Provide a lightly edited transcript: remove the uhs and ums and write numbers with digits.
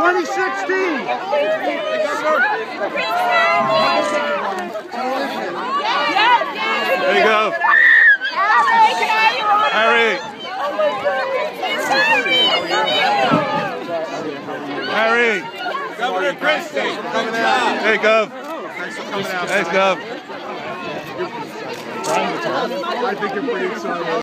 2016. There you go. Harry. Harry. Governor Christie. Coming out. Hey, Gov. Thanks for coming out. Thanks, Gov. I think you're pretty excited.